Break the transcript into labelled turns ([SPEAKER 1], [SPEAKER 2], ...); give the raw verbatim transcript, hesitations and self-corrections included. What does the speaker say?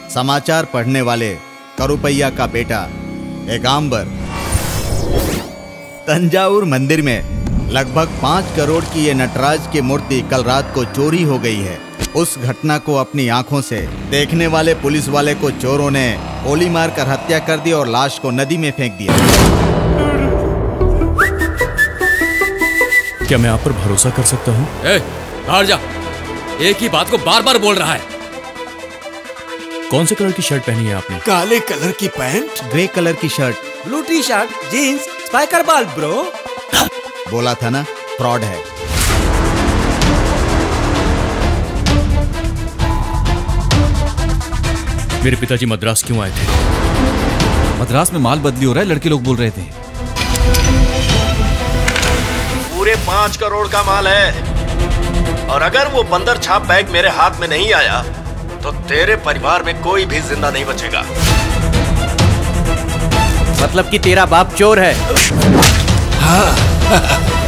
[SPEAKER 1] समाचार पढ़ने वाले करुपैया का बेटा एगाम्बर। तंजावुर मंदिर में लगभग पाँच करोड़ की ये नटराज की मूर्ति कल रात को चोरी हो गई है। उस घटना को अपनी आंखों से देखने वाले पुलिस वाले को चोरों ने गोली मारकर हत्या कर दी और लाश को नदी में फेंक दिया।
[SPEAKER 2] क्या मैं आप पर भरोसा कर सकता हूँ?
[SPEAKER 3] ए, बाहर जा। एक ही बात को बार बार बोल रहा है।
[SPEAKER 2] कौन से कलर की शर्ट पहनी है आपने?
[SPEAKER 4] काले कलर की पैंट,
[SPEAKER 1] ग्रे कलर की shirt,
[SPEAKER 4] blue T shirt, jeans, Spykar बाल ब्रो।
[SPEAKER 1] बोला था ना, फ्रॉड है।
[SPEAKER 2] मेरे पिताजी मद्रास क्यों आए थे?
[SPEAKER 5] मद्रास में माल बदली हो रहा है, लड़के लोग बोल रहे थे।
[SPEAKER 6] पूरे पांच करोड़ का माल है और अगर वो बंदर छाप बैग मेरे हाथ में नहीं आया तो तेरे परिवार में कोई भी जिंदा नहीं बचेगा।
[SPEAKER 7] मतलब कि तेरा बाप चोर है?
[SPEAKER 4] हाँ।